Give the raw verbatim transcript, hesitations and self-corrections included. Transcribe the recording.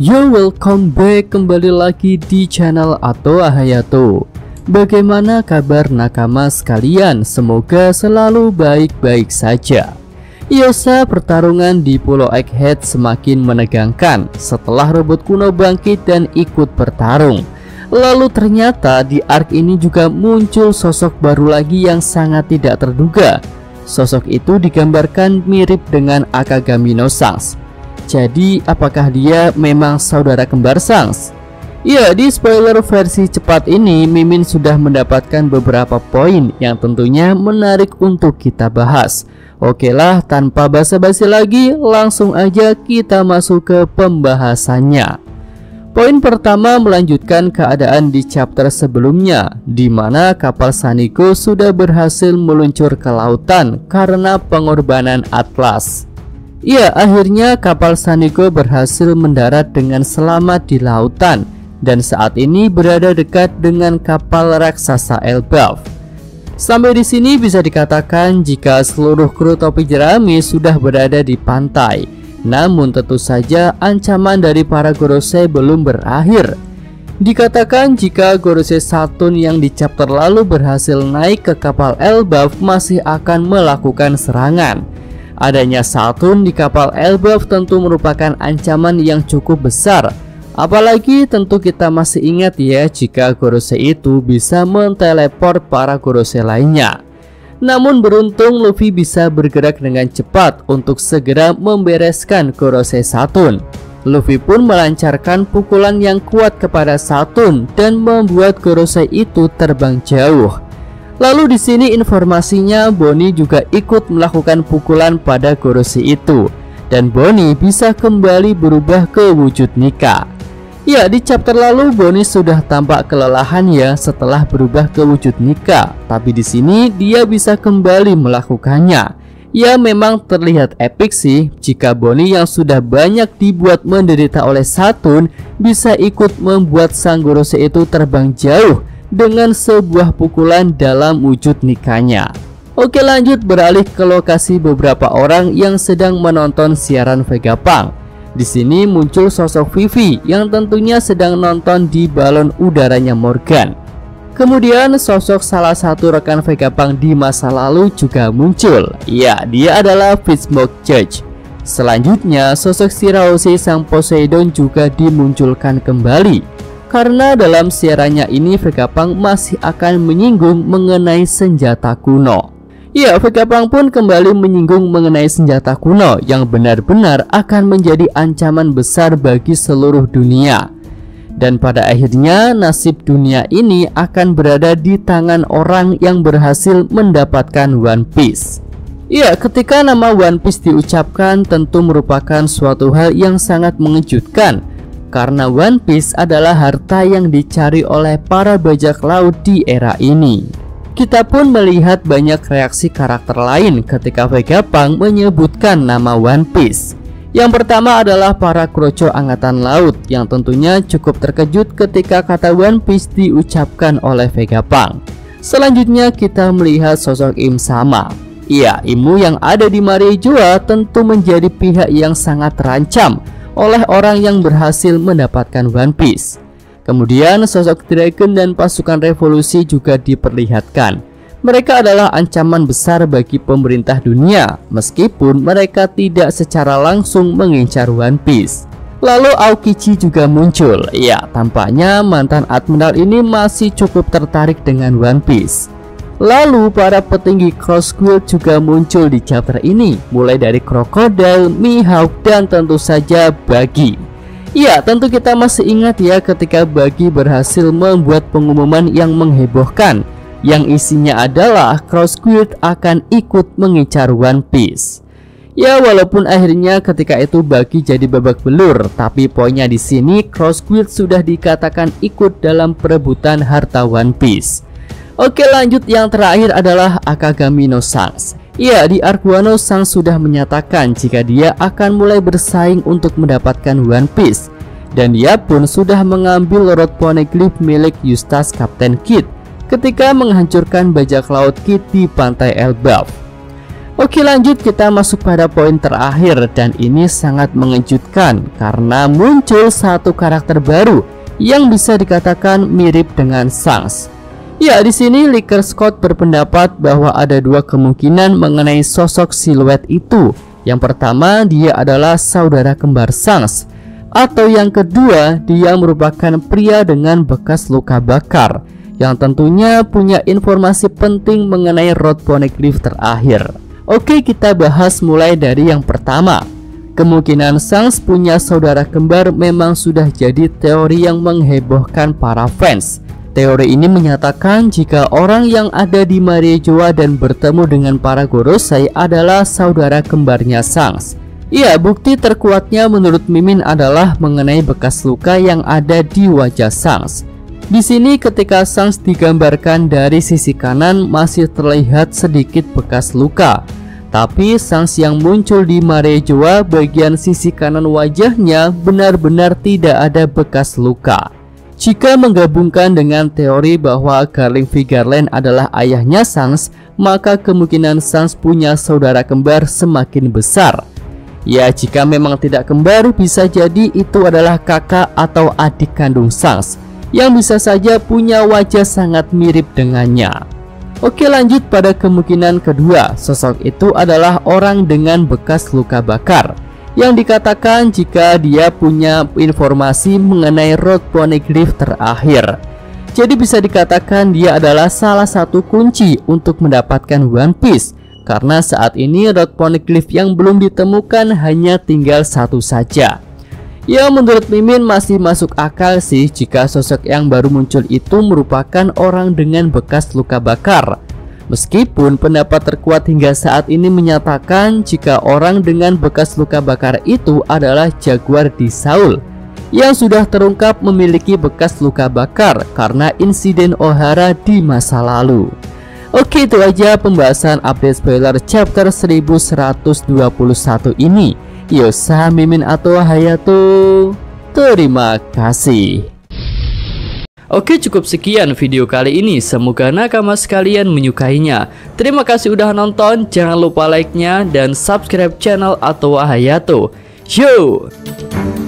Yo, welcome back kembali lagi di channel Ato Hayato. Bagaimana kabar nakama sekalian? Semoga selalu baik-baik saja. Yosa, pertarungan di Pulau Egghead semakin menegangkan setelah robot kuno bangkit dan ikut bertarung. Lalu ternyata di arc ini juga muncul sosok baru lagi yang sangat tidak terduga. Sosok itu digambarkan mirip dengan Akagami no Sans. Jadi apakah dia memang saudara kembar Sans? Ya, di spoiler versi cepat ini Mimin sudah mendapatkan beberapa poin yang tentunya menarik untuk kita bahas. Oke lah, tanpa basa-basi lagi, langsung aja kita masuk ke pembahasannya. Poin pertama melanjutkan keadaan di chapter sebelumnya, di mana kapal Saniko sudah berhasil meluncur ke lautan karena pengorbanan Atlas. Ya, akhirnya kapal Saniko berhasil mendarat dengan selamat di lautan dan saat ini berada dekat dengan kapal raksasa Elbaf. Sampai di sini bisa dikatakan jika seluruh kru topi jerami sudah berada di pantai. Namun tentu saja ancaman dari para Gorosei belum berakhir. Dikatakan jika Gorosei Saturn yang di chapter lalu berhasil naik ke kapal Elbaf masih akan melakukan serangan. Adanya Saturn di kapal Elbaf tentu merupakan ancaman yang cukup besar. Apalagi tentu kita masih ingat ya jika Gorosei itu bisa menteleport para Gorosei lainnya. Namun beruntung Luffy bisa bergerak dengan cepat untuk segera membereskan Gorosei Saturn. Luffy pun melancarkan pukulan yang kuat kepada Saturn dan membuat Gorosei itu terbang jauh. Lalu di sini informasinya Bonnie juga ikut melakukan pukulan pada Gorosei itu dan Bonnie bisa kembali berubah ke wujud Nika. Ya, di chapter lalu Bonnie sudah tampak kelelahan ya setelah berubah ke wujud Nika, tapi di sini dia bisa kembali melakukannya. Ya, memang terlihat epic sih jika Bonnie yang sudah banyak dibuat menderita oleh Saturn bisa ikut membuat sang Gorosei itu terbang jauh dengan sebuah pukulan dalam wujud Nikanya. Oke, lanjut beralih ke lokasi beberapa orang yang sedang menonton siaran Vegapunk. Di sini muncul sosok Vivi yang tentunya sedang nonton di balon udaranya Morgan. Kemudian sosok salah satu rekan Vegapunk di masa lalu juga muncul. Ya, dia adalah Fishsmoke Judge. Selanjutnya sosok Shirahoshi sang Poseidon juga dimunculkan kembali. Karena dalam siarannya ini Vegapunk masih akan menyinggung mengenai senjata kuno. Ya, Vegapunk pun kembali menyinggung mengenai senjata kuno yang benar-benar akan menjadi ancaman besar bagi seluruh dunia. Dan pada akhirnya nasib dunia ini akan berada di tangan orang yang berhasil mendapatkan One Piece. Ya, ketika nama One Piece diucapkan tentu merupakan suatu hal yang sangat mengejutkan. Karena One Piece adalah harta yang dicari oleh para bajak laut di era ini. Kita pun melihat banyak reaksi karakter lain ketika Vegapunk menyebutkan nama One Piece. Yang pertama adalah para kroco angkatan laut yang tentunya cukup terkejut ketika kata One Piece diucapkan oleh Vegapunk. Selanjutnya kita melihat sosok Im Sama. Iya, Imu yang ada di Marejoa tentu menjadi pihak yang sangat terancam oleh orang yang berhasil mendapatkan One Piece. Kemudian sosok Dragon dan pasukan revolusi juga diperlihatkan. Mereka adalah ancaman besar bagi pemerintah dunia, meskipun mereka tidak secara langsung mengincar One Piece. Lalu Aokichi juga muncul. Ya, tampaknya mantan admiral ini masih cukup tertarik dengan One Piece. Lalu para petinggi Cross Guild juga muncul di chapter ini, mulai dari Crocodile, Mihawk, dan tentu saja Buggy. Ya, tentu kita masih ingat ya ketika Buggy berhasil membuat pengumuman yang menghebohkan, yang isinya adalah Cross Guild akan ikut mengincar One Piece. Ya, walaupun akhirnya ketika itu Buggy jadi babak belur, tapi poinnya di sini Cross Guild sudah dikatakan ikut dalam perebutan harta One Piece. Oke, lanjut, yang terakhir adalah Akagami no Sans. Ya, di arc Wano Sang sudah menyatakan jika dia akan mulai bersaing untuk mendapatkan One Piece. Dan dia pun sudah mengambil Rod Poneglyph milik Eustace Captain Kidd ketika menghancurkan bajak laut Kidd di pantai Elbaf. Oke, lanjut kita masuk pada poin terakhir, dan ini sangat mengejutkan karena muncul satu karakter baru yang bisa dikatakan mirip dengan Shanks. Ya, di sini Licker Scott berpendapat bahwa ada dua kemungkinan mengenai sosok siluet itu. Yang pertama, dia adalah saudara kembar Shanks, atau yang kedua, dia merupakan pria dengan bekas luka bakar yang tentunya punya informasi penting mengenai Road Poneglyph terakhir. Oke, kita bahas mulai dari yang pertama. Kemungkinan Shanks punya saudara kembar memang sudah jadi teori yang menghebohkan para fans. Teori ini menyatakan jika orang yang ada di Marejoa dan bertemu dengan para Gorosei adalah saudara kembarnya Shanks. Iya, bukti terkuatnya menurut Mimin adalah mengenai bekas luka yang ada di wajah Shanks. Di sini ketika Shanks digambarkan dari sisi kanan masih terlihat sedikit bekas luka, tapi Shanks yang muncul di Marejoa bagian sisi kanan wajahnya benar-benar tidak ada bekas luka. Jika menggabungkan dengan teori bahwa Garling Vigeland adalah ayahnya Shanks, maka kemungkinan Shanks punya saudara kembar semakin besar. Ya, jika memang tidak kembar, bisa jadi itu adalah kakak atau adik kandung Shanks yang bisa saja punya wajah sangat mirip dengannya. Oke, lanjut pada kemungkinan kedua. Sosok itu adalah orang dengan bekas luka bakar yang dikatakan jika dia punya informasi mengenai Road Poneglyph terakhir. Jadi bisa dikatakan dia adalah salah satu kunci untuk mendapatkan One Piece, karena saat ini Road Poneglyph yang belum ditemukan hanya tinggal satu saja. Ya, menurut Mimin masih masuk akal sih jika sosok yang baru muncul itu merupakan orang dengan bekas luka bakar. Meskipun pendapat terkuat hingga saat ini menyatakan jika orang dengan bekas luka bakar itu adalah Jaguar di Saul yang sudah terungkap memiliki bekas luka bakar karena insiden Ohara di masa lalu. Oke, itu aja pembahasan update spoiler chapter seribu seratus dua puluh satu ini. Yosa, Mimin atau Hayato, terima kasih. Oke, cukup sekian video kali ini. Semoga nakama sekalian menyukainya. Terima kasih udah nonton. Jangan lupa like-nya dan subscribe channel atau Hayato. Yo!